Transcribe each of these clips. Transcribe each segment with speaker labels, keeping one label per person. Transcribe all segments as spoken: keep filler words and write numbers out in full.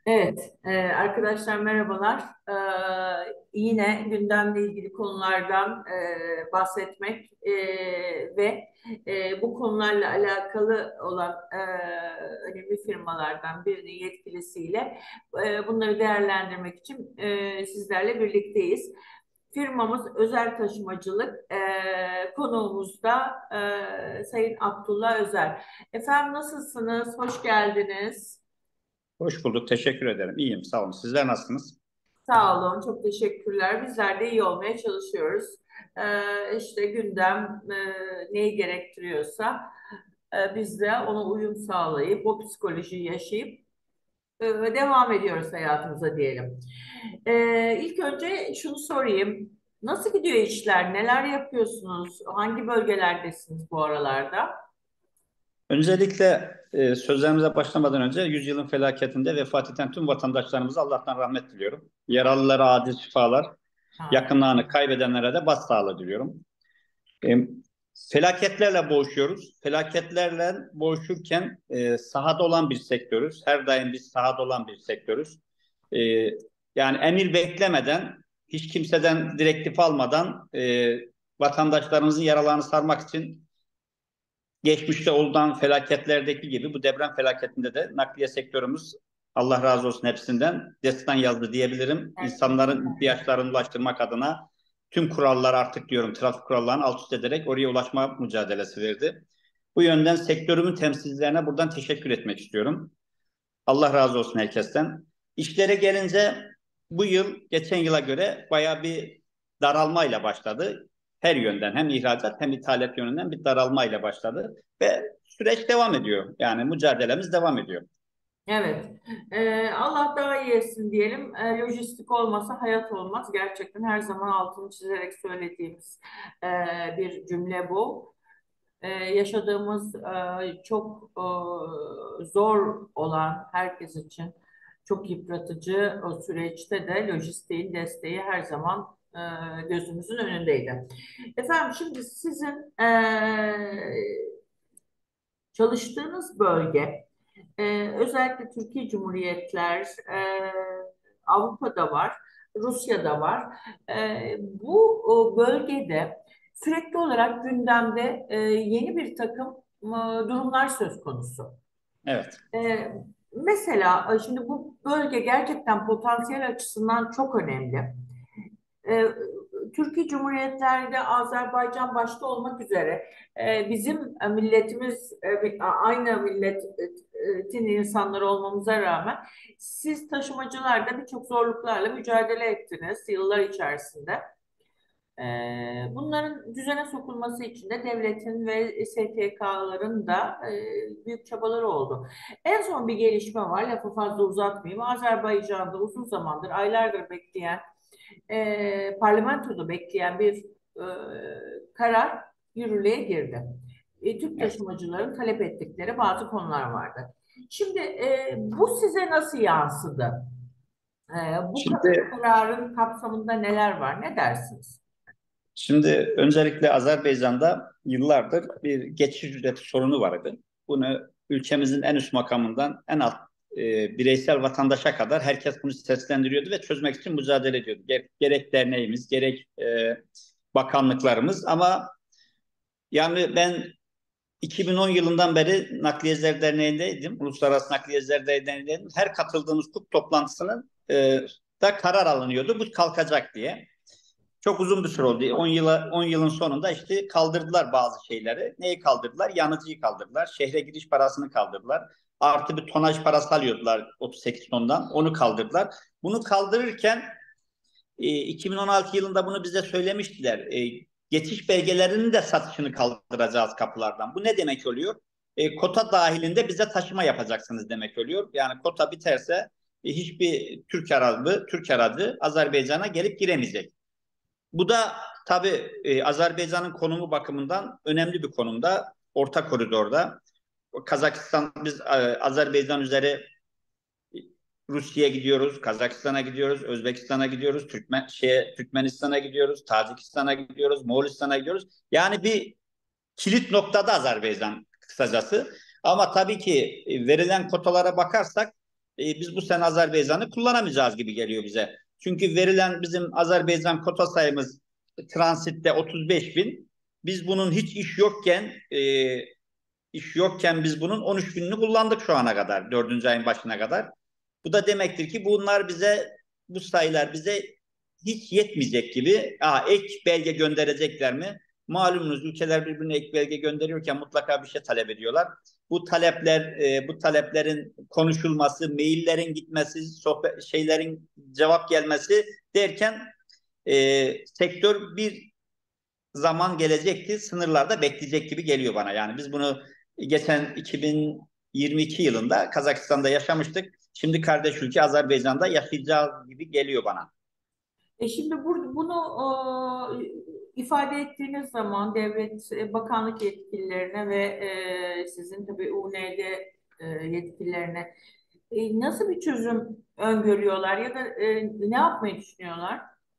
Speaker 1: Evet, e, arkadaşlar merhabalar. E, yine gündemle ilgili konulardan e, bahsetmek e, ve e, bu konularla alakalı olan e, önemli firmalardan birinin yetkilisiyle e, bunları değerlendirmek için e, sizlerle birlikteyiz. Firmamız Özel Taşımacılık, e, konuğumuz da e, Sayın Abdullah Özer. Efendim nasılsınız? Hoş geldiniz.
Speaker 2: Hoş bulduk. Teşekkür ederim. İyiyim. Sağ olun. Sizler nasılsınız?
Speaker 1: Sağ olun, çok teşekkürler. Bizler de iyi olmaya çalışıyoruz. Ee, işte gündem e, neyi gerektiriyorsa e, biz de ona uyum sağlayıp, o psikolojiyi yaşayıp e, devam ediyoruz hayatımıza diyelim. Ee, ilk önce şunu sorayım. Nasıl gidiyor işler? Neler yapıyorsunuz? Hangi bölgelerdesiniz bu aralarda?
Speaker 2: Öncelikle e, sözlerimize başlamadan önce yüzyılın felaketinde vefat eden tüm vatandaşlarımıza Allah'tan rahmet diliyorum. Yaralılara acil şifalar,
Speaker 1: Amin.
Speaker 2: yakınlarını kaybedenlere de başsağlığı diliyorum. E, Felaketlerle boğuşuyoruz. Felaketlerle boğuşurken e, sahada olan bir sektörüz. Her daim biz sahada olan bir sektörüz. E, Yani emir beklemeden, hiç kimseden direktif almadan e, vatandaşlarımızın yaralarını sarmak için geçmişte olan felaketlerdeki gibi bu deprem felaketinde de nakliye sektörümüz Allah razı olsun hepsinden destan yazdı diyebilirim. İnsanların ihtiyaçlarını ulaştırmak adına tüm kurallar artık diyorum trafik kurallarını alt üst ederek oraya ulaşma mücadelesi verdi. Bu yönden sektörümün temsilcilerine buradan teşekkür etmek istiyorum. Allah razı olsun herkesten. İşlere gelince bu yıl geçen yıla göre bayağı bir daralmayla başladı. Her yönden hem ihracat hem ithalat yönünden bir daralmayla başladı ve süreç devam ediyor. Yani mücadelemiz devam ediyor.
Speaker 1: Evet. Ee, Allah daha iyi etsin diyelim. Ee, lojistik olmasa hayat olmaz. Gerçekten her zaman altını çizerek söylediğimiz e, bir cümle bu. Ee, yaşadığımız e, çok e, zor olan herkes için çok yıpratıcı o süreçte de lojistiğin desteği her zaman e, gözümüzün önündeydi. Efendim şimdi sizin e, çalıştığınız bölge ee, özellikle Türkiye Cumhuriyetler, e, Avrupa'da var, Rusya'da var. Ee, bu o bölgede sürekli olarak gündemde e, yeni bir takım e, durumlar söz konusu.
Speaker 2: Evet.
Speaker 1: Ee, mesela e, şimdi bu bölge gerçekten potansiyel açısından çok önemli. Ee, Türkiye Cumhuriyetler'de Azerbaycan başta olmak üzere e, bizim e, milletimiz e, aynı milletin insanları olmamıza rağmen siz taşımacılarda birçok zorluklarla mücadele ettiniz yıllar içerisinde. E, Bunların düzene sokulması için de devletin ve S T K'ların da e, büyük çabaları oldu. En son bir gelişme var, lafı fazla uzatmayayım. Azerbaycan'da uzun zamandır, aylardır bekleyen e, parlamentoda bekleyen bir e, karar yürürlüğe girdi. E, Türk
Speaker 2: Evet.
Speaker 1: taşımacıların talep ettikleri bazı konular vardı. Şimdi e, bu size nasıl yansıdı? E, bu ka-
Speaker 2: Şimdi
Speaker 1: kararın kapsamında neler var? Ne dersiniz?
Speaker 2: Şimdi öncelikle Azerbaycan'da yıllardır bir geçiş ücreti sorunu vardı. Bunu ülkemizin en üst makamından en alt e, bireysel vatandaşa kadar herkes bunu seslendiriyordu ve çözmek için mücadele ediyordu. Gerek, gerek derneğimiz, gerek e, bakanlıklarımız ama yani ben iki bin on yılından beri Nakliyeciler Derneği'ndeydim. Uluslararası Nakliyeciler Derneği'ndeydim. Her katıldığımız KUP toplantısının e, da karar alınıyordu. Bu kalkacak diye. Çok uzun bir süre oldu. on yıla on yılın sonunda işte kaldırdılar bazı şeyleri. Neyi kaldırdılar? Yanıcıyı kaldırdılar. Şehre giriş parasını kaldırdılar. Artı bir tonaj parası alıyordular otuz sekiz tondan. Onu kaldırdılar. Bunu kaldırırken e, iki bin on altı yılında bunu bize söylemiştiler. E, geçiş belgelerinin de satışını kaldıracağız kapılardan. Bu ne demek oluyor? E, kota dahilinde bize taşıma yapacaksınız demek oluyor. Yani kota biterse e, hiçbir Türk aracı, Türk aracı Azerbaycan'a gelip giremeyecek. Bu da tabii e, Azerbaycan'ın konumu bakımından önemli bir konumda. Orta koridorda. Kazakistan, biz e, Azerbaycan üzeri Rusya'ya gidiyoruz, Kazakistan'a gidiyoruz, Özbekistan'a gidiyoruz, Türkmen şeye Türkmenistan'a gidiyoruz, Tacikistan'a gidiyoruz, Moğolistan'a gidiyoruz. Yani bir kilit noktada Azerbaycan kısacası. Ama tabii ki e, verilen kotalara bakarsak e, biz bu sene Azerbaycan'ı kullanamayacağız gibi geliyor bize. Çünkü verilen bizim Azerbaycan kota sayımız transitte otuz beş bin. Biz bunun hiç iş yokken e, iş yokken biz bunun on üç binini kullandık şu ana kadar, dördüncü ayın başına kadar. Bu da demektir ki bunlar bize, bu sayılar bize hiç yetmeyecek gibi. Aa, ek belge gönderecekler mi? Malumunuz ülkeler birbirine ek belge gönderiyorken mutlaka bir şey talep ediyorlar. Bu talepler, e, bu taleplerin konuşulması, maillerin gitmesi, sohbet, şeylerin cevap gelmesi derken e, sektör bir zaman gelecekti, sınırlarda bekleyecek gibi geliyor bana. Yani biz bunu geçen iki bin yirmi iki yılında Kazakistan'da yaşamıştık. Şimdi kardeş ülke Azerbaycan'da yaşayacağız gibi geliyor bana.
Speaker 1: E şimdi burada bunu e, ifade ettiğiniz zaman devlet e, bakanlık yetkililerine ve e, sizin tabii U N D e, yetkililerine e, nasıl bir çözüm öngörüyorlar ya da e, ne yapmayı düşünüyorlar?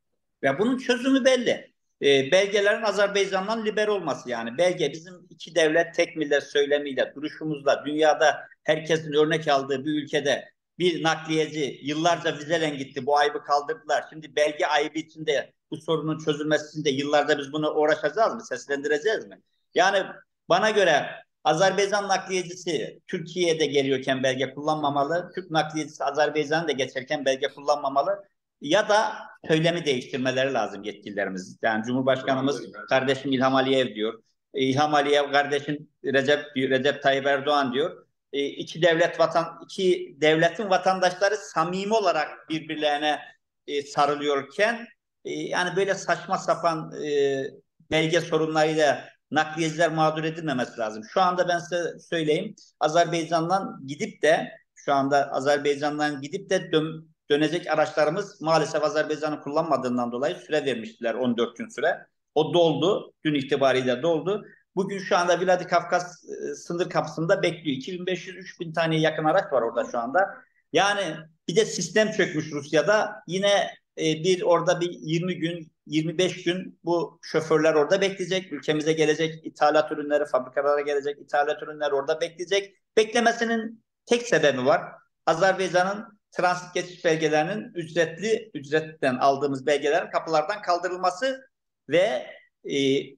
Speaker 2: Ve bunun çözümü belli. E, belgelerin Azerbaycan'dan liber olması yani. Belge bizim iki devlet tek millet söylemiyle, duruşumuzla, dünyada herkesin örnek aldığı bir ülkede bir nakliyeci yıllarca vizelen gitti. Bu ayıbı kaldırdılar. Şimdi belge ayıbı içinde bu sorunun çözülmesi için de yıllarda biz bunu uğraşacağız mı? Seslendireceğiz mi? Yani bana göre Azerbaycan nakliyecisi Türkiye'de geliyorken belge kullanmamalı. Türk nakliyecisi Azerbaycan'da geçerken belge kullanmamalı. Ya da söylemi değiştirmeleri lazım yetkililerimiz. Yani Cumhurbaşkanımız kardeşim İlham Aliyev diyor. İlham Aliyev kardeşim Recep diyor, Recep Tayyip Erdoğan diyor. E, iki devlet vatan iki devletin vatandaşları samimi olarak birbirlerine e, sarılıyorken e, yani böyle saçma sapan e, belge sorunlarıyla nakliyeciler mağdur edilmemesi lazım. Şu anda ben size söyleyeyim. Azerbaycan'dan gidip de şu anda Azerbaycan'dan gidip de dön, dönecek araçlarımız maalesef Azerbaycan'ı kullanmadığından dolayı süre vermiştiler, on dört gün süre. O doldu. Dün itibariyle doldu. Bugün şu anda Vladikavkaz e, sınır kapısında bekliyor. iki bin beş yüz üç bin taneye yakın araç var orada şu anda. Yani bir de sistem çökmüş Rusya'da. Yine e, bir orada bir yirmi gün, yirmi beş gün bu şoförler orada bekleyecek. Ülkemize gelecek ithalat ürünleri, fabrikalara gelecek ithalat ürünleri orada bekleyecek. Beklemesinin tek sebebi var. Azerbaycan'ın transit geçiş belgelerinin ücretli, ücretten aldığımız belgelerin kapılardan kaldırılması ve e,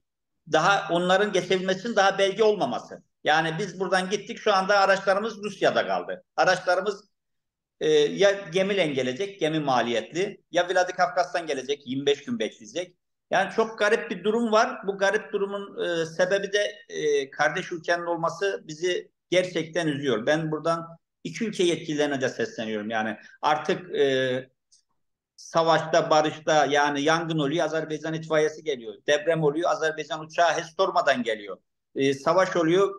Speaker 2: daha onların geçebilmesinin daha belge olmaması. Yani biz buradan gittik, şu anda araçlarımız Rusya'da kaldı. Araçlarımız e, ya gemiyle gelecek, gemi maliyetli, ya Vladikavkaz'dan gelecek, yirmi beş gün bekleyecek. Yani çok garip bir durum var. Bu garip durumun e, sebebi de e, kardeş ülkenin olması bizi gerçekten üzüyor. Ben buradan iki ülke yetkililerine de sesleniyorum. Yani artık e, savaşta, barışta yani yangın oluyor, Azerbaycan itfaiyesi geliyor. Deprem oluyor, Azerbaycan uçağı hiç sormadan geliyor. E, savaş oluyor,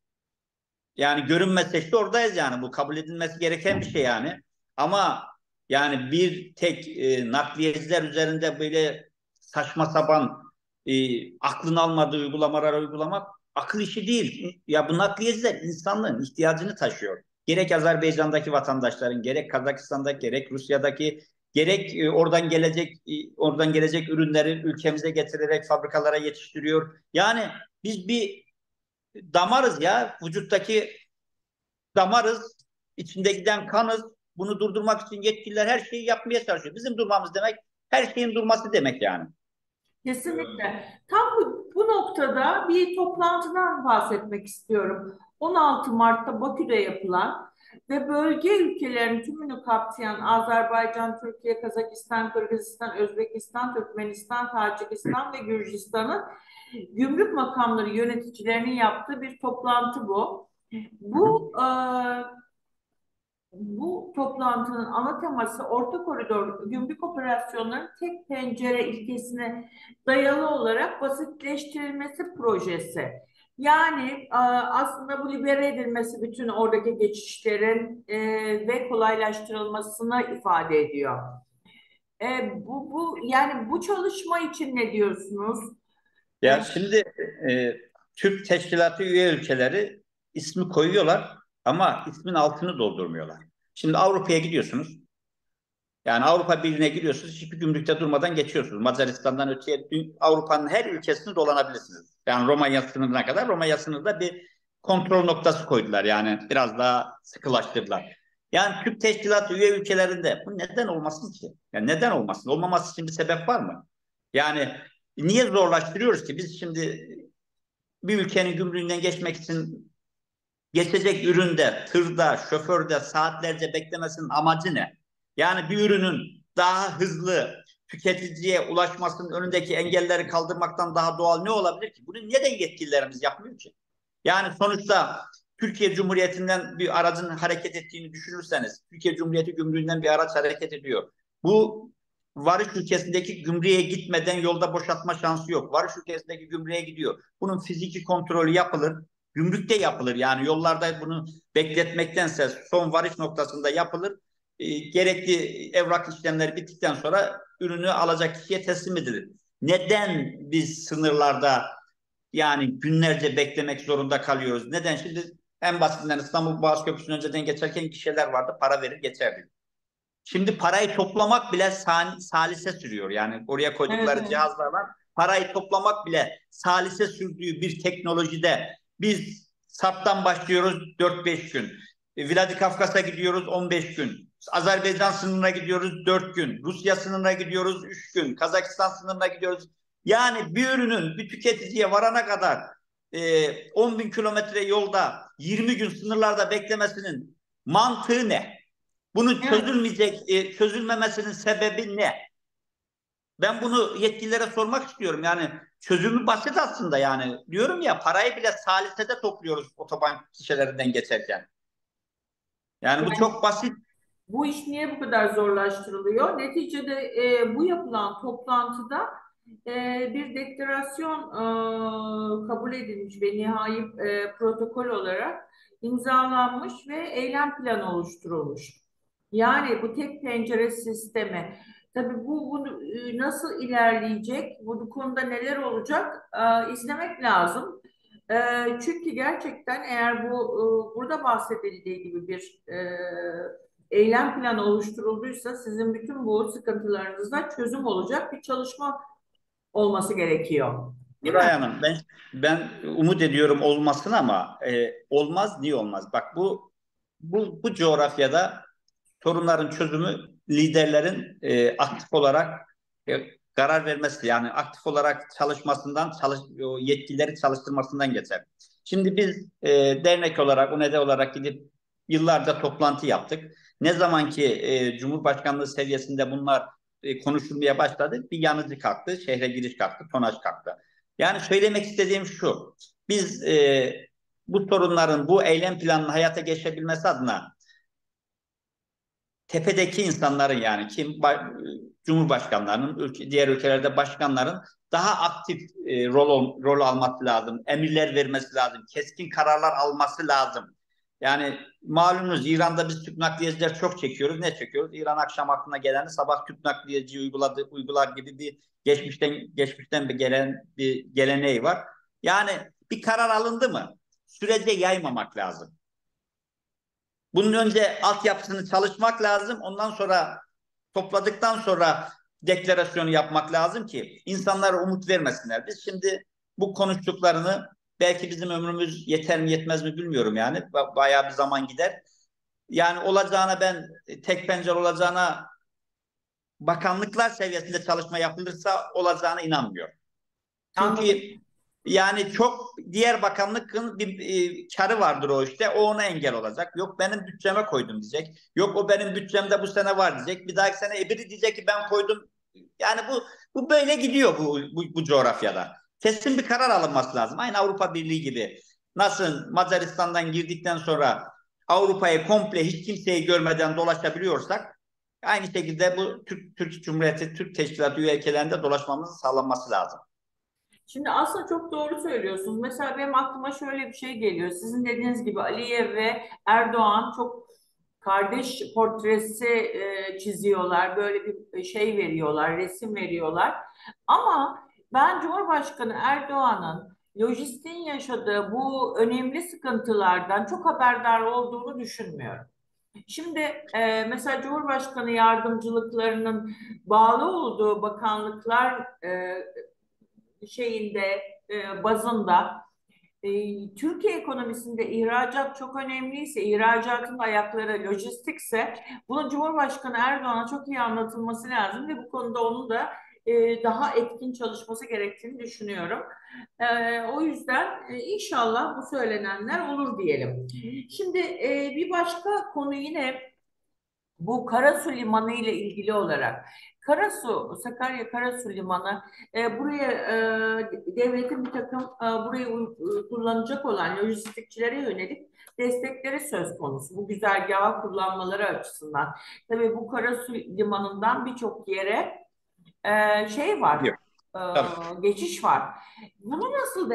Speaker 2: yani görünmezse işte oradayız yani. Bu kabul edilmesi gereken bir şey yani. Ama yani bir tek e, nakliyeciler üzerinde böyle saçma sapan e, aklın almadığı uygulamalar uygulamak akıl işi değil. Ya bu nakliyeciler insanlığın ihtiyacını taşıyor. Gerek Azerbaycan'daki vatandaşların, gerek Kazakistan'daki, gerek Rusya'daki, gerek e, oradan gelecek e, oradan gelecek ürünleri ülkemize getirerek fabrikalara yetiştiriyor. Yani biz bir damarız ya. Vücuttaki damarız. İçinde giden kanız. Bunu durdurmak için yetkililer her şeyi yapmaya çalışıyor. Bizim durmamız demek her şeyin durması demek yani.
Speaker 1: Kesinlikle. Tam bu, bu noktada bir toplantıdan bahsetmek istiyorum. on altı Mart'ta Bakü'de yapılan ve bölge ülkelerin tümünü kapsayan Azerbaycan, Türkiye, Kazakistan, Kırgızistan, Özbekistan, Türkmenistan, Tacikistan ve Gürcistan'ın gümrük makamları yöneticilerinin yaptığı bir toplantı bu. Bu e, bu toplantının ana teması Orta Koridor gümrük operasyonlarının tek pencere ilkesine dayalı olarak basitleştirilmesi projesi. Yani e, aslında bu libere edilmesi bütün oradaki geçişlerin e, ve kolaylaştırılmasını ifade ediyor. E, bu, bu yani bu çalışma için ne diyorsunuz? E,
Speaker 2: Ya şimdi e, Türk teşkilatı üye ülkeleri ismi koyuyorlar ama ismin altını doldurmuyorlar. Şimdi Avrupa'ya gidiyorsunuz. Yani Avrupa Birliği'ne giriyorsunuz, hiçbir gümrükte durmadan geçiyorsunuz. Macaristan'dan öteye Avrupa'nın her ülkesini dolanabilirsiniz. Yani Romanya sınırına kadar, Romanya sınırında bir kontrol noktası koydular. Yani biraz daha sıkılaştırdılar. Yani Türk teşkilatı üye ülkelerinde bu neden olmasın ki? Yani neden olmasın? Olmaması için bir sebep var mı? Yani niye zorlaştırıyoruz ki? Biz şimdi bir ülkenin gümrüğünden geçmek için geçecek üründe, tırda, şoförde saatlerce beklemesinin amacı ne? Yani bir ürünün daha hızlı tüketiciye ulaşmasının önündeki engelleri kaldırmaktan daha doğal ne olabilir ki? Bunu neden yetkililerimiz yapmıyor ki? Yani sonuçta Türkiye Cumhuriyeti'nden bir aracın hareket ettiğini düşünürseniz, Türkiye Cumhuriyeti gümrüğünden bir araç hareket ediyor. Bu varış ülkesindeki gümrüğe gitmeden yolda boşaltma şansı yok. Varış ülkesindeki gümrüğe gidiyor. Bunun fiziki kontrolü yapılır. Gümrükte yapılır. Yani yollarda bunu bekletmektense son varış noktasında yapılır. E, gerekli evrak işlemleri bittikten sonra ürünü alacak kişiye teslim edilir. Neden biz sınırlarda yani günlerce beklemek zorunda kalıyoruz? Neden? Şimdi en basitinden İstanbul Boğaz Köprüsü'nün önceden geçerken kişiler vardı. Para verir geçerdi. Şimdi parayı toplamak bile salise sürüyor. Yani oraya
Speaker 1: Evet,
Speaker 2: koydukları
Speaker 1: evet.
Speaker 2: cihazlarla parayı toplamak bile salise sürdüğü bir teknolojide biz SAP'tan başlıyoruz dört beş gün. E, Vladikavkaz'a gidiyoruz on beş gün. Azerbaycan sınırına gidiyoruz dört gün. Rusya sınırına gidiyoruz üç gün. Kazakistan sınırına gidiyoruz. Yani bir ürünün bir tüketiciye varana kadar e, on bin kilometre yolda yirmi gün sınırlarda beklemesinin mantığı ne? Bunun
Speaker 1: Evet.
Speaker 2: çözülmeyecek, e, çözülmemesinin sebebi ne? Ben bunu yetkililere sormak istiyorum. Yani çözümü basit aslında yani. Diyorum ya parayı bile salisede topluyoruz otoban kişilerinden geçerken. Yani bu
Speaker 1: Yani
Speaker 2: çok basit.
Speaker 1: bu iş niye bu kadar zorlaştırılıyor? Neticede e, bu yapılan toplantıda e, bir deklarasyon e, kabul edilmiş ve nihai e, protokol olarak imzalanmış ve eylem planı oluşturulmuş. Yani bu tek pencere sistemi. Tabii bu, bu e, nasıl ilerleyecek, bu konuda neler olacak e, izlemek lazım. E, Çünkü gerçekten eğer bu e, burada bahsedildiği gibi bir e, eylem planı oluşturulduysa sizin bütün bu sıkıntılarınızda çözüm olacak bir çalışma olması gerekiyor. Değil mi?
Speaker 2: Nuray Hanım ben ben umut ediyorum olmasın ama e, olmaz niye olmaz? Bak bu bu bu coğrafyada sorunların çözümü liderlerin e, aktif olarak e, karar vermesi yani aktif olarak çalışmasından çalış, o yetkileri çalıştırmasından geçer. Şimdi biz e, dernek olarak U N E D olarak gidip yıllarca toplantı yaptık. Ne zaman ki e, Cumhurbaşkanlığı seviyesinde bunlar e, konuşulmaya başladı bir yanıcı kalktı, şehre giriş kalktı, tonaj kalktı. Yani söylemek istediğim şu, biz e, bu sorunların, bu eylem planının hayata geçebilmesi adına tepedeki insanların yani kim Cumhurbaşkanlarının ülke, diğer ülkelerde başkanların daha aktif e, rol rol alması lazım. Emirler vermesi lazım. Keskin kararlar alması lazım. Yani malumunuz İran'da biz Türk nakliyeciler çok çekiyoruz. Ne çekiyoruz? İran akşam aklına geleni sabah Türk nakliyeci uyguladı, uygular gibi bir geçmişten geçmişten bir gelen bir geleneği var. Yani bir karar alındı mı? Sürece yaymamak lazım. Bunun önce altyapısını çalışmak lazım. Ondan sonra topladıktan sonra deklarasyonu yapmak lazım ki insanlara umut vermesinler. Biz şimdi bu konuştuklarını belki bizim ömrümüz yeter mi yetmez mi bilmiyorum yani. Bayağı bir zaman gider. Yani olacağına ben tek pencere olacağına bakanlıklar seviyesinde çalışma yapılırsa olacağına inanmıyorum. Çünkü
Speaker 1: Anladım.
Speaker 2: yani çok diğer bakanlıkın bir e, karı vardır o işte. O ona engel olacak. Yok benim bütçeme koydum diyecek. Yok o benim bütçemde bu sene var diyecek. Bir dahaki sene ebiri diyecek ki ben koydum. Yani bu bu böyle gidiyor bu, bu, bu coğrafyada. Kesin bir karar alınması lazım. Aynı Avrupa Birliği gibi. Nasıl Macaristan'dan girdikten sonra Avrupa'yı komple hiç kimseyi görmeden dolaşabiliyorsak aynı şekilde bu Türk, Türk Cumhuriyeti, Türk Teşkilatı üye ülkelerinde dolaşmamızın sağlanması lazım.
Speaker 1: Şimdi aslında çok doğru söylüyorsunuz. Mesela benim aklıma şöyle bir şey geliyor. Sizin dediğiniz gibi Aliyev ve Erdoğan çok kardeş portresi e, çiziyorlar. Böyle bir şey veriyorlar, resim veriyorlar. Ama ben Cumhurbaşkanı Erdoğan'ın lojistiğin yaşadığı bu önemli sıkıntılardan çok haberdar olduğunu düşünmüyorum. Şimdi e, mesela Cumhurbaşkanı yardımcılıklarının bağlı olduğu bakanlıklar e, şeyinde e, bazında E, Türkiye ekonomisinde ihracat çok önemliyse, ihracatın ayakları lojistikse, bunun Cumhurbaşkanı Erdoğan'a çok iyi anlatılması lazım ve bu konuda onun da e, daha etkin çalışması gerektiğini düşünüyorum. E, o yüzden e, inşallah bu söylenenler olur diyelim. Şimdi e, bir başka konu yine bu Karasu Limanı ile ilgili olarak. Karasu, Sakarya Karasu Limanı e, buraya e, devletin bir takım e, burayı u- kullanacak olan lojistikçilere yönelik destekleri söz konusu. Bu güzergahı kullanmaları açısından. Tabii bu Karasu Limanı'ndan birçok yere e, şey var,
Speaker 2: Gidiyor.
Speaker 1: e,
Speaker 2: Tabii.
Speaker 1: geçiş var. Bunu nasıl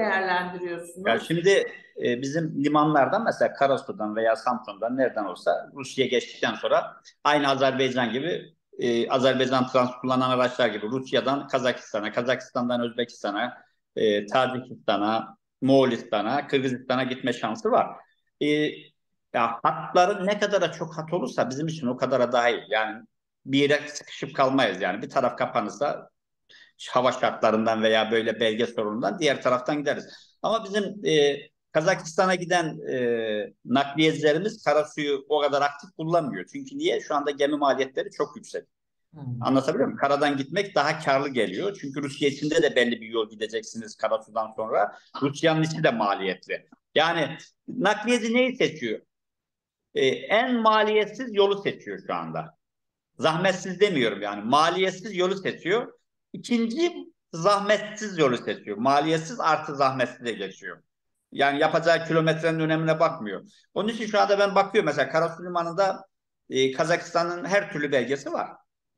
Speaker 2: Ya
Speaker 1: değerlendiriyorsunuz?
Speaker 2: şimdi e, bizim limanlardan mesela Karasu'dan veya Samsun'dan nereden olsa Rusya'ya geçtikten sonra aynı Azerbaycan gibi e, Azerbaycan trans kullanan araçlar gibi Rusya'dan Kazakistan'a, Kazakistan'dan Özbekistan'a, e, Tacikistan'a, Moğolistan'a, Kırgızistan'a gitme şansı var. E, ya hatların ne kadar çok hat olursa bizim için o kadar daha iyi. Yani bir yere sıkışıp kalmayız yani. Bir taraf kapanırsa hava şartlarından veya böyle belge sorunundan diğer taraftan gideriz. Ama bizim e, Kazakistan'a giden e, nakliyecilerimiz karasuyu o kadar aktif kullanmıyor. Çünkü niye? Şu anda gemi maliyetleri çok yüksek.
Speaker 1: Hmm.
Speaker 2: Anlatabiliyor muyum? Karadan gitmek daha karlı geliyor. Çünkü Rusya içinde de belli bir yol gideceksiniz karasudan sonra. Rusya'nın içi de maliyetli. Yani nakliyeci neyi seçiyor? E, en maliyetsiz yolu seçiyor şu anda. Zahmetsiz demiyorum yani. Maliyetsiz yolu seçiyor. İkinci zahmetsiz yolu seçiyor. Maliyetsiz artı zahmetsiz de geçiyor. Yani yapacağı kilometrenin önemine bakmıyor. Onun için şu anda ben bakıyorum mesela Karasu Limanı'nda e, Kazakistan'ın her türlü belgesi var.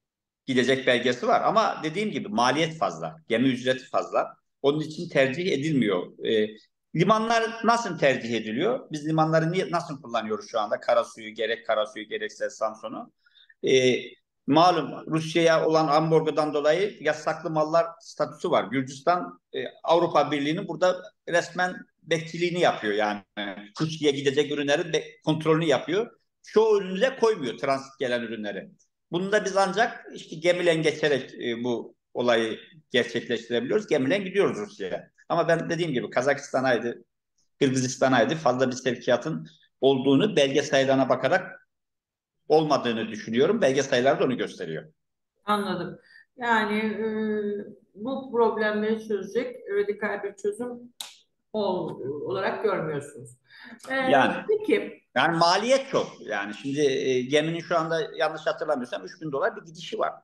Speaker 2: Gidecek belgesi var ama dediğim gibi maliyet fazla. Gemi ücreti fazla. Onun için tercih edilmiyor. E, limanlar nasıl tercih ediliyor? Biz limanları niye, nasıl kullanıyoruz şu anda? Karasuyu gerek Karasuyu gerekse Samsun'u. E, malum Rusya'ya olan ambargodan dolayı yasaklı mallar statüsü var. Gürcistan e, Avrupa Birliği'nin burada resmen bekçiliğini yapıyor yani. Rusya'ya gidecek ürünlerin kontrolünü yapıyor. Çoğu ürünü de koymuyor transit gelen ürünleri. Bunu da biz ancak işte gemilen geçerek e, bu olayı gerçekleştirebiliyoruz. Gemilen gidiyoruz Rusya'ya. Ama ben dediğim gibi Kazakistan'aydı, Kırgızistan'aydı fazla bir sevkiyatın olduğunu belge sayılarına bakarak olmadığını düşünüyorum. Belge sayıları da onu gösteriyor.
Speaker 1: Anladım. Yani e, bu problemleri çözecek radikal bir çözüm ol- olarak görmüyorsunuz. E,
Speaker 2: Yani
Speaker 1: peki,
Speaker 2: yani maliyet çok. Yani şimdi e, geminin şu anda yanlış hatırlamıyorsam üç bin dolar bir gidişi var.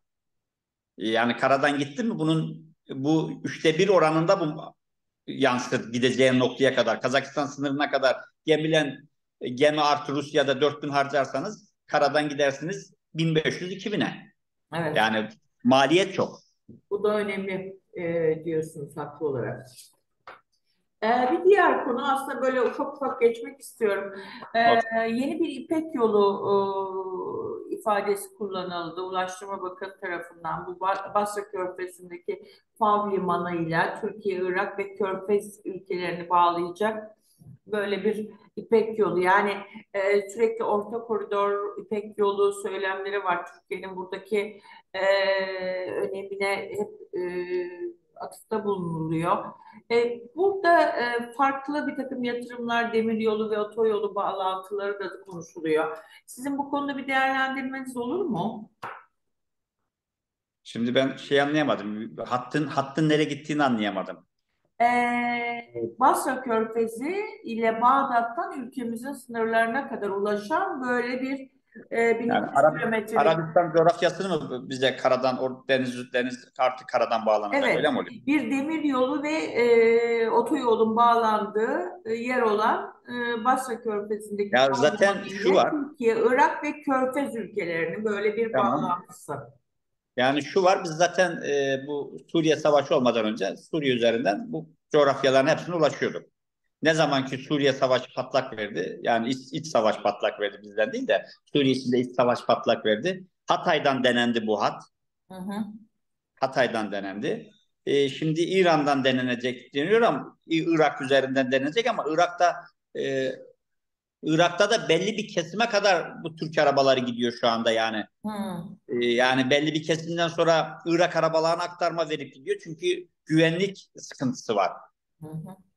Speaker 2: E, Yani karadan gitti mi bunun bu üçte bir oranında bu yansıtır gideceğin noktaya kadar. Kazakistan sınırına kadar gemilen gemi artı Rusya'da dört bin harcarsanız karadan gidersiniz bin beş yüz iki bine.
Speaker 1: evet,
Speaker 2: Yani maliyet çok.
Speaker 1: bu da önemli e, diyorsunuz haklı olarak. E, bir diğer konu aslında böyle ufak ufak geçmek istiyorum. E, yeni bir İpek Yolu e, ifadesi kullanıldı Ulaştırma Bakanı tarafından. Bu Ba- Basra Körfezi'ndeki Fav Limanı'yla Türkiye, Irak ve Körfez ülkelerini bağlayacak böyle bir İpek Yolu. Yani e, sürekli orta koridor İpek Yolu söylemleri var. Türkiye'nin buradaki e, önemine hep e, atıfta bulunuluyor. E, burada e, farklı bir takım yatırımlar, demiryolu ve otoyolu bağlantıları da konuşuluyor. Sizin bu konuda bir değerlendirmeniz olur mu?
Speaker 2: Şimdi ben şey anlayamadım. Hattın hattın nereye gittiğini anlayamadım.
Speaker 1: E, Basra Körfezi ile Bağdat'tan ülkemizin sınırlarına kadar ulaşan böyle bir e,
Speaker 2: Yani
Speaker 1: bin iki yüz
Speaker 2: Arab
Speaker 1: kilometrelik.
Speaker 2: Arabistan coğrafyasını mı bize karadan or, deniz deniz artık karadan bağlanacak öyle
Speaker 1: Evet,
Speaker 2: mi oluyor?
Speaker 1: bir demir yolu ve e, otoyolun bağlandığı e, yer olan e, Basra Körfezi'ndeki
Speaker 2: Ya
Speaker 1: havalimanı
Speaker 2: zaten şu
Speaker 1: ile
Speaker 2: var.
Speaker 1: Türkiye, Irak ve Körfez ülkelerinin böyle bir
Speaker 2: Tamam.
Speaker 1: bağlantısı.
Speaker 2: Yani şu var biz zaten e, bu Suriye Savaşı olmadan önce Suriye üzerinden bu coğrafyaların hepsine ulaşıyorduk. Ne zaman ki Suriye Savaşı patlak verdi, yani iç, iç savaş patlak verdi bizden değil de Suriye içinde iç savaş patlak verdi. Hatay'dan denendi bu hat.
Speaker 1: Hı hı.
Speaker 2: Hatay'dan denendi. E, şimdi İran'dan denenecek deniyor ama Irak üzerinden denenecek ama Irak'ta e, Irak'ta da belli bir kesime kadar bu Türk arabaları gidiyor şu anda yani.
Speaker 1: Hı
Speaker 2: E, yani belli bir kesimden sonra Irak arabalarına aktarma verip gidiyor çünkü güvenlik sıkıntısı var.
Speaker 1: hı. Hı.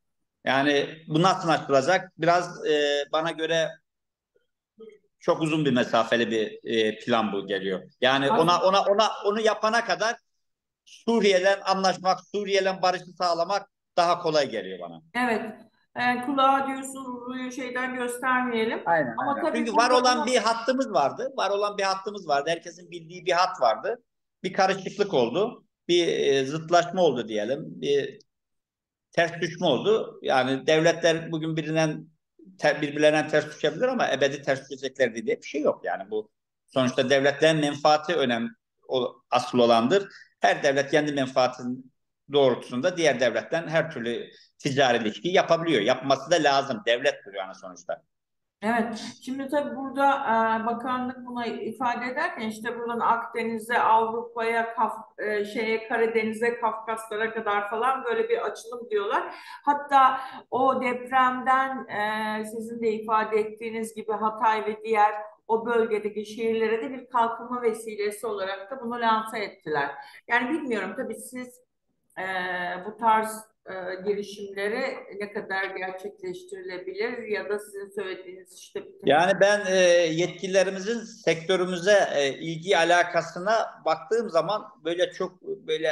Speaker 2: Yani bu nasıl açılacak? Biraz e, bana göre çok uzun bir mesafeli bir e, plan bu geliyor. Yani ona ona ona onu yapana kadar Suriye'yle anlaşmak, Suriye'yle barışı sağlamak daha kolay geliyor bana.
Speaker 1: Evet. E, kulağa diyorsun Ru'yu şeyden göstermeyelim.
Speaker 2: Aynen
Speaker 1: Ama
Speaker 2: aynen.
Speaker 1: tabii
Speaker 2: Çünkü var
Speaker 1: burada
Speaker 2: olan bir
Speaker 1: bunu
Speaker 2: hattımız vardı. Var olan bir hattımız vardı. Herkesin bildiği bir hat vardı. Bir karışıklık oldu. Bir e, zıtlaşma oldu diyelim. Bir ters düşme oldu. Yani devletler bugün birinden ter, birbirlerinden ters düşebilir ama ebedi ters düşecekler diye bir şey yok. Yani bu sonuçta devletlerin menfaati önem o, asıl olandır. Her devlet kendi menfaatinin doğrultusunda diğer devletten her türlü ticari ilişki yapabiliyor. Yapması da lazım. Devlet bu yani sonuçta.
Speaker 1: Evet, şimdi tabii burada e, bakanlık buna ifade ederken işte buradan Akdeniz'e, Avrupa'ya, Kaf, e, şeye Karadeniz'e, Kafkaslara kadar falan böyle bir açılım diyorlar. Hatta o depremden e, sizin de ifade ettiğiniz gibi Hatay ve diğer o bölgedeki şehirlere de bir kalkınma vesilesi olarak da bunu lanse ettiler. Yani bilmiyorum tabii siz e, bu tarz e, girişimleri ne kadar gerçekleştirilebilir ya da sizin söylediğiniz işte bir takım.
Speaker 2: Yani ben e, yetkililerimizin sektörümüze e, ilgi alakasına baktığım zaman böyle çok böyle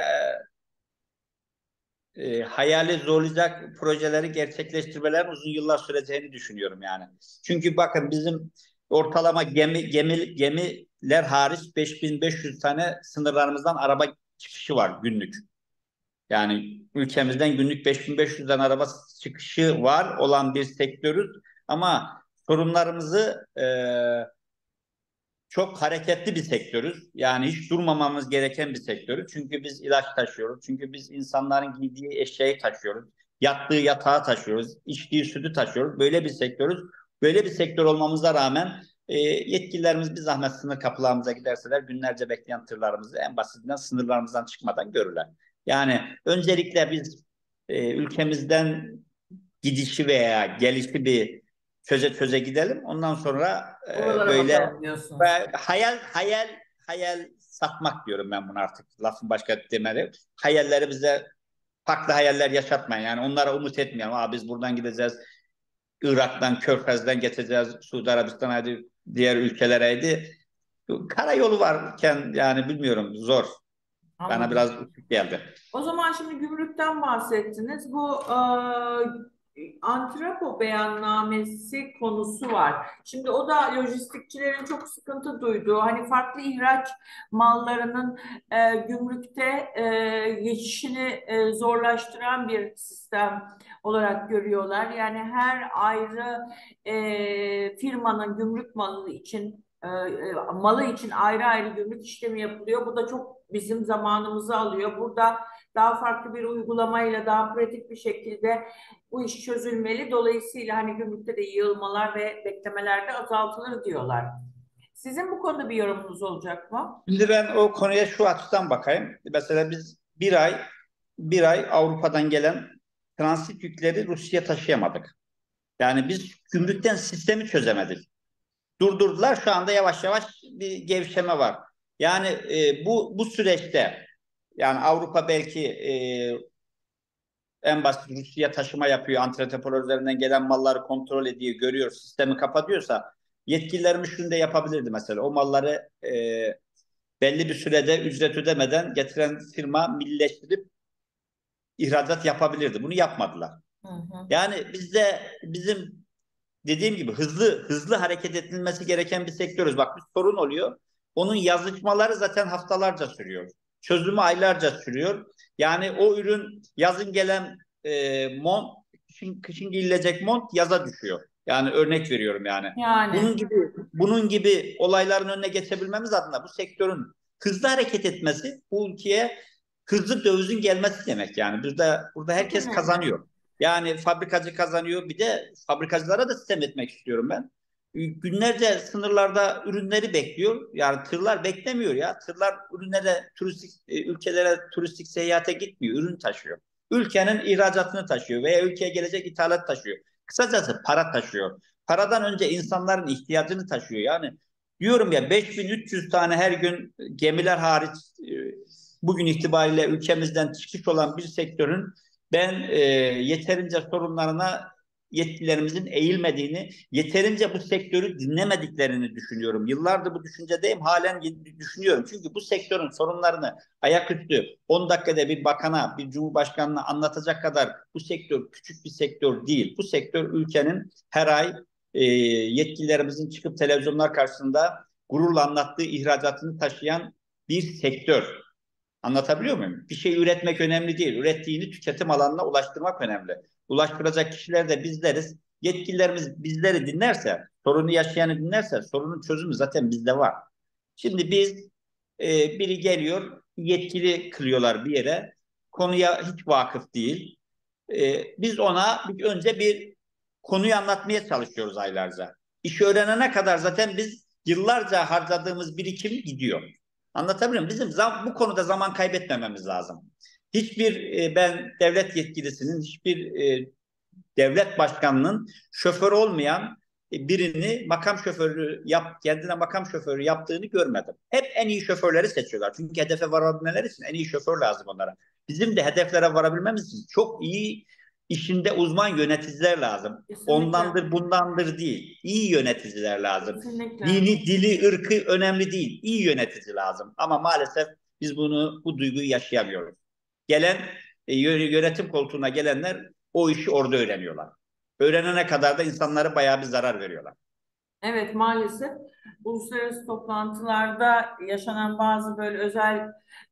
Speaker 2: e, hayali zorlayacak projeleri gerçekleştirmelerin uzun yıllar süreceğini düşünüyorum yani. Çünkü bakın bizim ortalama gemi, gemi gemiler hariç beş bin beş yüz tane sınırlarımızdan araba çıkışı var günlük. Yani ülkemizden günlük beş bin beş yüzden araba çıkışı var olan bir sektörüz ama sorunlarımızı e, çok hareketli bir sektörüz. Yani hiç durmamamız gereken bir sektörüz. Çünkü biz ilaç taşıyoruz. Çünkü biz insanların giydiği eşyayı taşıyoruz. Yattığı yatağı taşıyoruz. İçtiği sütü taşıyoruz. Böyle bir sektörüz. Böyle bir sektör olmamıza rağmen e, yetkililerimiz bir zahmet sınır kapılarımıza giderseler günlerce bekleyen tırlarımızı en basitinden sınırlarımızdan çıkmadan görürler. Yani öncelikle biz e, ülkemizden gidişi veya gelişi bir çöze çöze gidelim. Ondan sonra e,
Speaker 1: Oralara
Speaker 2: böyle
Speaker 1: bakalım diyorsunuz.
Speaker 2: ve hayal hayal hayal satmak diyorum ben bunu artık. Lafın başka demeli. Hayalleri bize farklı hayaller yaşatmayın. Yani onlara umut etmeyelim. Aa, biz buradan gideceğiz. Irak'tan, Körfez'den geçeceğiz. Suudi Arabistan'aydı, diğer ülkelereydi. Karayolu varken yani bilmiyorum zor. Bana biraz
Speaker 1: Anladım.
Speaker 2: uçuk geldi.
Speaker 1: O zaman şimdi gümrükten bahsettiniz. Bu e, Antrepo beyannamesi konusu var. Şimdi o da lojistikçilerin çok sıkıntı duyduğu, hani farklı ihraç mallarının e, gümrükte e, geçişini e, zorlaştıran bir sistem olarak görüyorlar. Yani her ayrı e, firmanın gümrük malı için e, e, malı için ayrı ayrı gümrük işlemi yapılıyor. Bu da çok bizim zamanımızı alıyor. Burada daha farklı bir uygulamayla daha pratik bir şekilde bu iş çözülmeli. Dolayısıyla hani gümrükte de yığılmalar ve beklemeler de azaltılır diyorlar. Sizin bu konuda bir yorumunuz olacak mı?
Speaker 2: Şimdi ben o konuya şu açıdan bakayım. Mesela biz bir ay bir ay Avrupa'dan gelen transit yükleri Rusya'ya taşıyamadık. Yani biz gümrükten sistemi çözemedik. Durdurdular. Şu anda yavaş yavaş bir gevşeme var. Yani e, bu bu süreçte yani Avrupa belki e, en basit Rusya taşıma yapıyor. Antretopol üzerinden gelen malları kontrol ediyor, görüyor, sistemi kapatıyorsa yetkililerimiz şunu da yapabilirdi mesela. O malları e, belli bir sürede ücret ödemeden getiren firma millileştirip ihracat yapabilirdi. Bunu yapmadılar.
Speaker 1: Hı hı.
Speaker 2: Yani bizde bizim dediğim gibi hızlı hızlı hareket edilmesi gereken bir sektörüz. Bak bir sorun oluyor. Onun yazışmaları zaten haftalarca sürüyor. Çözümü aylarca sürüyor. Yani o ürün yazın gelen e, mont, kışın, kışın giyilecek mont yaza düşüyor. Yani örnek veriyorum yani. Bunun
Speaker 1: Yani
Speaker 2: gibi bunun gibi olayların önüne geçebilmemiz adına bu sektörün hızlı hareket etmesi bu ülkeye hızlı dövizin gelmesi demek yani. Burada burada
Speaker 1: çok
Speaker 2: herkes
Speaker 1: önemli.
Speaker 2: kazanıyor. Yani fabrikacı kazanıyor. Bir de fabrikacılara da sistem etmek istiyorum ben. Günlerce sınırlarda ürünleri bekliyor. Yani tırlar beklemiyor ya. Tırlar ürünlere, turistik e, ülkelere turistik seyahate gitmiyor. Ürün taşıyor. Ülkenin ihracatını taşıyor veya ülkeye gelecek ithalat taşıyor. Kısacası para taşıyor. Paradan önce insanların ihtiyacını taşıyor. Yani diyorum ya beş bin üç yüz tane her gün gemiler hariç e, bugün itibariyle ülkemizden çıkış olan bir sektörün Ben e, yeterince sorunlarına yetkililerimizin eğilmediğini, yeterince bu sektörü dinlemediklerini düşünüyorum. Yıllardır bu düşüncedeyim, halen düşünüyorum. Çünkü bu sektörün sorunlarını ayaküstü on dakikada bir bakana, bir cumhurbaşkanına anlatacak kadar bu sektör küçük bir sektör değil. Bu sektör ülkenin her ay e, yetkililerimizin çıkıp televizyonlar karşısında gururla anlattığı ihracatını taşıyan bir sektör. Anlatabiliyor muyum? Bir şey üretmek önemli değil. Ürettiğini tüketim alanına ulaştırmak önemli. Ulaştıracak kişiler de bizleriz. Yetkililerimiz bizleri dinlerse, sorunu yaşayanı dinlerse sorunun çözümü zaten bizde var. Şimdi biz e, biri geliyor, yetkili kılıyorlar bir yere. Konuya hiç vakıf değil. E, biz ona bir, önce bir konuyu anlatmaya çalışıyoruz aylarca. İşi öğrenene kadar zaten biz yıllarca harcadığımız birikim gidiyor. Anlatabiliyor muyum? Bizim zam, bu konuda zaman kaybetmememiz lazım. Hiçbir e, ben devlet yetkilisinin, hiçbir e, devlet başkanının şoför olmayan e, birini makam şoförü yap, kendine makam şoförü yaptığını görmedim. Hep en iyi şoförleri seçiyorlar. Çünkü hedefe varabilmeleri için en iyi şoför lazım onlara. Bizim de hedeflere varabilmemiz için çok iyi işinde uzman yöneticiler lazım.
Speaker 1: Kesinlikle.
Speaker 2: Ondandır bundandır değil. İyi yöneticiler lazım.
Speaker 1: Kesinlikle.
Speaker 2: Dini, dili, ırkı önemli değil. İyi yönetici lazım. Ama maalesef biz bunu bu duyguyu yaşayamıyoruz. Gelen e, yönetim koltuğuna gelenler o işi orada öğreniyorlar. Öğrenene kadar da insanlara bayağı bir zarar veriyorlar.
Speaker 1: Evet, maalesef uluslararası toplantılarda yaşanan bazı böyle özel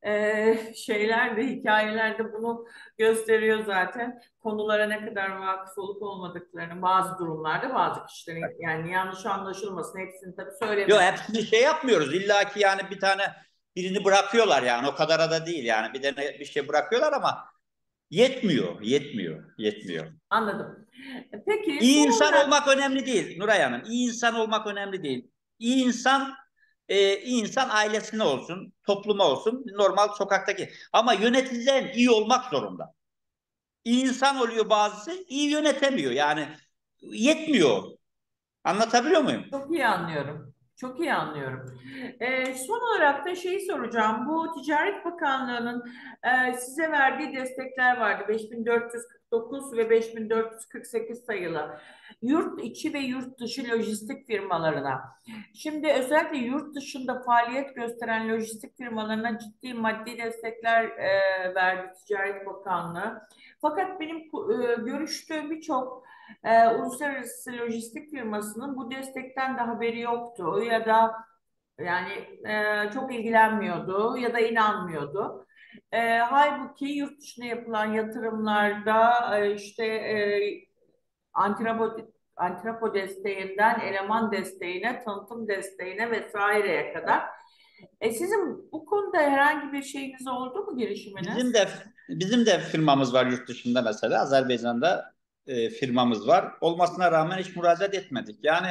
Speaker 1: e, şeyler de hikayeler de bunu gösteriyor zaten. Konulara ne kadar vakıf olup olmadıklarını bazı durumlarda bazı kişilerin, yani yanlış anlaşılmasın, hepsini tabii
Speaker 2: Yok,
Speaker 1: söylemiyorum.
Speaker 2: hepsini şey yapmıyoruz. İlla ki yani bir tane birini bırakıyorlar yani o kadar da değil yani bir tane bir şey bırakıyorlar ama yetmiyor, yetmiyor, yetmiyor.
Speaker 1: Anladım. Peki
Speaker 2: İyi
Speaker 1: son
Speaker 2: insan
Speaker 1: olarak
Speaker 2: olmak önemli değil Nuray Hanım. İyi insan olmak önemli değil. İyi insan e, iyi insan ailesine olsun, topluma olsun, normal sokaktaki. Ama yöneticilerin iyi olmak zorunda. İyi insan oluyor bazısı, iyi yönetemiyor. Yani yetmiyor. Anlatabiliyor muyum?
Speaker 1: çok iyi anlıyorum. Çok iyi anlıyorum. Ee, son olarak da şeyi soracağım. Bu Ticaret Bakanlığı'nın e, size verdiği destekler vardı. beş bin dört yüz kırk dokuz ve beş bin dört yüz kırk sekiz sayılı. Yurt içi ve yurt dışı lojistik firmalarına. Şimdi özellikle yurt dışında faaliyet gösteren lojistik firmalarına ciddi maddi destekler e, verdi Ticaret Bakanlığı. Fakat benim e, görüştüğüm birçok e, uluslararası lojistik firmasının bu destekten de haberi yoktu ya da yani e, çok ilgilenmiyordu ya da inanmıyordu. E, halbuki yurt dışına yapılan yatırımlarda e, işte e, antrapo, antrapo desteğinden eleman desteğine, tanıtım desteğine vesaireye kadar. E, sizin bu konuda herhangi bir şeyiniz oldu mu,
Speaker 2: Bizim
Speaker 1: girişiminiz?
Speaker 2: de bizim de firmamız var yurt dışında mesela. Azerbaycan'da e, firmamız var. Olmasına rağmen hiç müracaat etmedik. Yani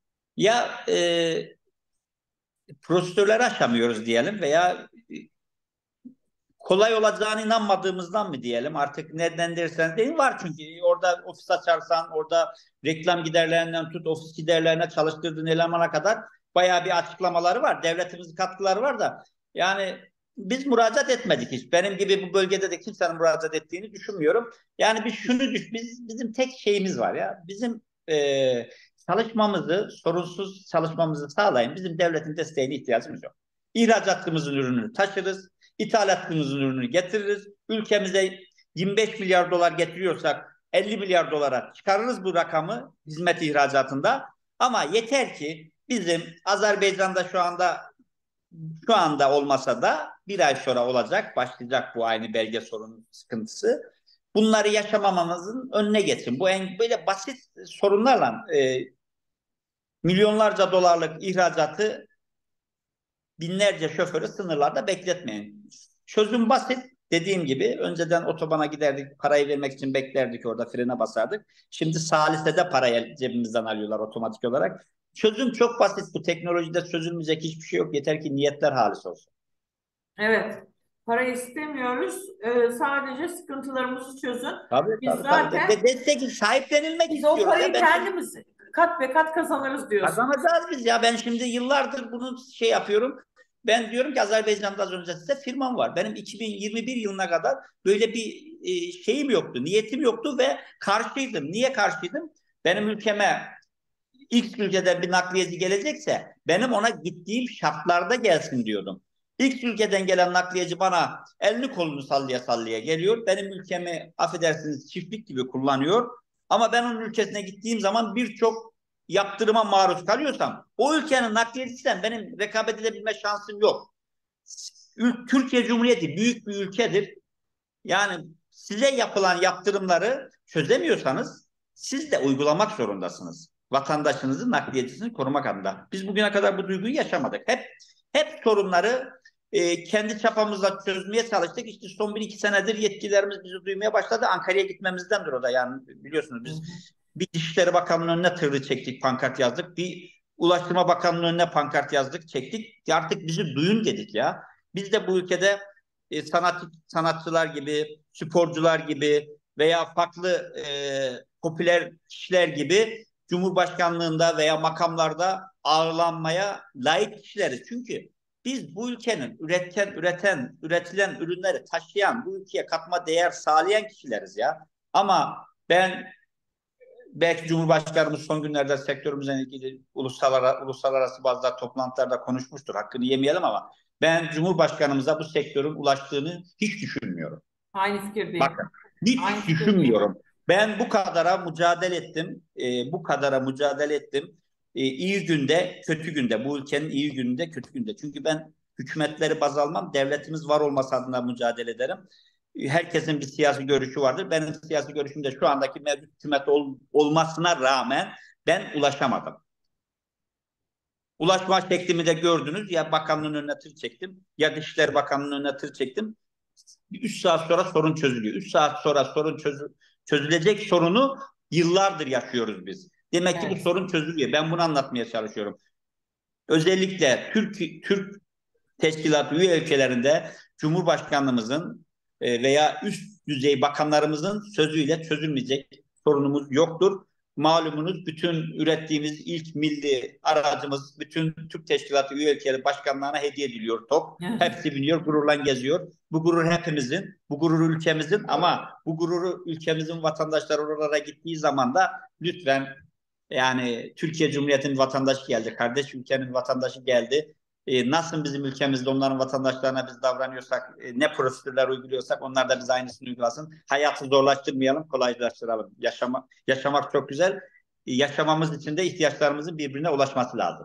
Speaker 2: ya e, prosedürleri aşamıyoruz diyelim veya kolay olacağına inanmadığımızdan mı diyelim artık nereden derseniz deyin var çünkü orada ofis açarsan orada reklam giderlerinden tut ofis giderlerine çalıştırdığın elemana kadar bayağı bir açıklamaları var. Devletimizin katkıları var da yani biz müracaat etmedik hiç. Benim gibi bu bölgede de kimsenin müracaat ettiğini düşünmüyorum. Yani biz şunu düş biz bizim tek şeyimiz var ya. Bizim e, çalışmamızı sorunsuz çalışmamızı sağlayın. Bizim devletin desteğine ihtiyacımız yok. İhracatımızın ürününü taşırız. İthalatımızın ürünü getiririz. Ülkemize yirmi beş milyar dolar getiriyorsak elli milyar dolara çıkarırız bu rakamı hizmet ihracatında. Ama yeter ki bizim Azerbaycan'da şu anda şu anda olmasa da bir ay sonra olacak, başlayacak bu aynı belge sorunu sıkıntısı. Bunları yaşamamamızın önüne geçin. Bu en böyle basit sorunlarla e, milyonlarca dolarlık ihracatı binlerce şoförü sınırlarda bekletmeyin. Çözüm basit. Dediğim gibi önceden otobana giderdik, parayı vermek için beklerdik orada frene basardık. Şimdi salisede parayı cebimizden alıyorlar otomatik olarak. Çözüm çok basit. Bu teknolojide çözülmeyecek hiçbir şey yok. Yeter ki niyetler halis olsun.
Speaker 1: Evet. Para istemiyoruz. Ee, sadece sıkıntılarımızı çözün.
Speaker 2: Tabii
Speaker 1: Biz
Speaker 2: tabii tabii. De, de,
Speaker 1: zaten
Speaker 2: destek sahiplenilmek
Speaker 1: biz o
Speaker 2: istiyoruz ya.
Speaker 1: parayı
Speaker 2: Ben şimdi
Speaker 1: kendimiz kat be kat kazanırız diyorsunuz.
Speaker 2: kazanacağız biz ya. Ben şimdi yıllardır bunu şey yapıyorum. Ben diyorum ki Azerbaycan'da az önce size firmam var. Benim iki bin yirmi bir yılına kadar böyle bir e, şeyim yoktu, niyetim yoktu ve karşıydım. Niye karşıydım? Benim ülkeme X ülkeden bir nakliyeci gelecekse benim ona gittiğim şartlarda gelsin diyordum. X ülkeden gelen nakliyeci bana elini kolunu sallaya sallaya geliyor. Benim ülkemi affedersiniz çiftlik gibi kullanıyor. Ama ben onun ülkesine gittiğim zaman birçok yaptırıma maruz kalıyorsam o ülkenin nakliyecisinden benim rekabet edebilme şansım yok. Türkiye Cumhuriyeti büyük bir ülkedir. Yani size yapılan yaptırımları çözemiyorsanız siz de uygulamak zorundasınız. Vatandaşınızın nakliyecisini korumak adına. Biz bugüne kadar bu duyguyu yaşamadık. Hep hep sorunları e, kendi çapamızla çözmeye çalıştık. İşte son bir iki senedir yetkililerimiz bizi duymaya başladı. Ankara'ya gitmemizdendir o da. Yani biliyorsunuz
Speaker 1: Hı hı.
Speaker 2: biz bir İçişleri Bakanlığı'nın önüne tırı çektik, pankart yazdık. Bir Ulaştırma Bakanlığı'nın önüne pankart yazdık, çektik. Artık bizi duyun dedik ya. Biz de bu ülkede e, sanat sanatçılar gibi, sporcular gibi veya farklı e, popüler kişiler gibi Cumhurbaşkanlığında veya makamlarda ağırlanmaya layık kişileriz. Çünkü biz bu ülkenin üreten, üreten, üretilen ürünleri taşıyan, bu ülkeye katma değer sağlayan kişileriz ya. Ama ben belki Cumhurbaşkanımız son günlerde sektörümüzle ilgili uluslararası, uluslararası bazı toplantılarda konuşmuştur. Hakkını yemeyelim ama ben Cumhurbaşkanımıza bu sektörün ulaştığını hiç düşünmüyorum.
Speaker 1: Aynı fikirdeyim.
Speaker 2: Bakın
Speaker 1: Aynı
Speaker 2: hiç
Speaker 1: fikirdeyim.
Speaker 2: düşünmüyorum. Ben bu kadara mücadele ettim. E, bu kadara mücadele ettim. E, iyi günde, kötü günde. Bu ülkenin iyi gününde, kötü günde. Çünkü ben hükümetleri baz almam. Devletimiz var olması adına mücadele ederim. E, herkesin bir siyasi görüşü vardır. Benim siyasi görüşüm de şu andaki mevcut hükümet ol, olmasına rağmen ben ulaşamadım. Ulaşma şeklimi de gördünüz. Ya bakanlığın önüne tır çektim ya Dışişleri Bakanlığı'nın önüne tır çektim. Üç saat sonra sorun çözülüyor. Üç saat sonra sorun çözü çözülecek sorunu yıllardır yaşıyoruz biz. Demek ki bu
Speaker 1: Evet.
Speaker 2: sorun çözülüyor. Ben bunu anlatmaya çalışıyorum. Özellikle Türk Türk teşkilat üye ülkelerinde Cumhurbaşkanlığımızın e, veya üst düzey bakanlarımızın sözüyle çözülmeyecek sorunumuz yoktur. Malumunuz bütün ürettiğimiz ilk milli aracımız bütün Türk Teşkilatı üye ülkeleri başkanlarına hediye ediliyor top. Hepsi biniyor, gururla geziyor. Bu gurur hepimizin, bu gurur ülkemizin ama bu gururu ülkemizin vatandaşları oralara gittiği zaman da lütfen yani Türkiye Cumhuriyeti'nin vatandaşı geldi, kardeş ülkenin vatandaşı geldi. E, nasıl bizim ülkemizde onların vatandaşlarına biz davranıyorsak, e, ne prosedürler uyguluyorsak onlar da bize aynısını uygulasın. Hayatı zorlaştırmayalım, kolaylaştıralım. Yaşama, yaşamak çok güzel. E, yaşamamız için de ihtiyaçlarımızın birbirine ulaşması lazım.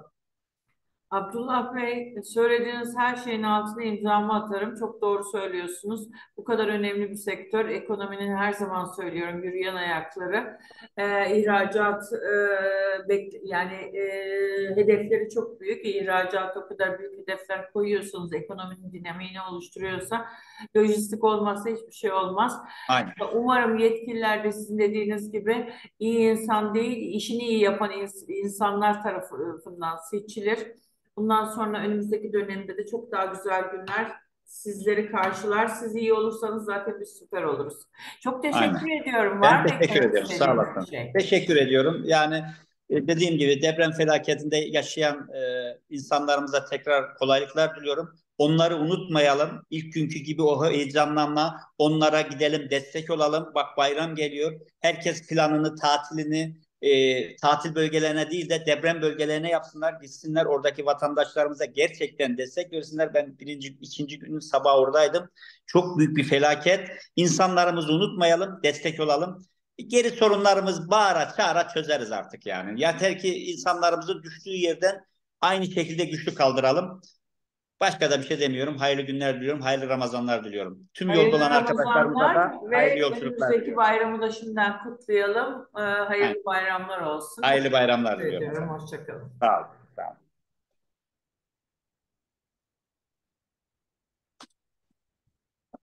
Speaker 1: Abdullah Bey, söylediğiniz her şeyin altına imzamı atarım. Çok doğru söylüyorsunuz. Bu kadar önemli bir sektör. Ekonominin her zaman söylüyorum yürüyen ayakları. Ee, ihracat e, bek- yani e, hedefleri çok büyük. İhracat o kadar büyük hedefler koyuyorsunuz. Ekonominin dinamiğini oluşturuyorsa lojistik olmazsa hiçbir şey olmaz.
Speaker 2: Aynen.
Speaker 1: Umarım yetkililer de sizin dediğiniz gibi iyi insan değil, işini iyi yapan ins- insanlar tarafından seçilir. Bundan sonra önümüzdeki dönemde de çok daha güzel günler sizleri karşılar. Siz iyi olursanız zaten biz süper oluruz. Çok
Speaker 2: Aynen.
Speaker 1: teşekkür ediyorum. Var
Speaker 2: Ben
Speaker 1: mı
Speaker 2: teşekkür
Speaker 1: eklemek
Speaker 2: ediyorum. Sağ
Speaker 1: istediğiniz bir
Speaker 2: olasın.
Speaker 1: şey?
Speaker 2: Teşekkür ediyorum. Yani e, dediğim gibi deprem felaketinde yaşayan e, insanlarımıza tekrar kolaylıklar diliyorum. Onları unutmayalım. İlk günkü gibi o heyecanlanma onlara gidelim, destek olalım. Bak bayram geliyor. Herkes planını, tatilini e, tatil bölgelerine değil de deprem bölgelerine yapsınlar. Gitsinler oradaki vatandaşlarımıza gerçekten destek versinler. Ben birinci, ikinci günün sabah oradaydım. Çok büyük bir felaket. İnsanlarımızı unutmayalım, destek olalım. Geri sorunlarımız bağıra çağıra çözeriz artık yani. Yeter ki insanlarımızı düştüğü yerden aynı şekilde güçlü kaldıralım. Başka da bir şey demiyorum. Hayırlı günler diliyorum, hayırlı Ramazanlar diliyorum. Tüm yolda
Speaker 1: Hayırlı
Speaker 2: olan arkadaşlarımıza
Speaker 1: Ramazanlar
Speaker 2: da hayırlı
Speaker 1: ve
Speaker 2: yolculuklar
Speaker 1: önümüzdeki
Speaker 2: diliyorum.
Speaker 1: bayramı da şimdiden kutlayalım. Ee,
Speaker 2: Aynen.
Speaker 1: hayırlı bayramlar olsun. Çok
Speaker 2: Hayırlı bayramlar
Speaker 1: teşekkür
Speaker 2: diliyorum
Speaker 1: ediyorum.
Speaker 2: efendim.
Speaker 1: Hoşça kalın.
Speaker 2: Sağ olun. Sağ olun.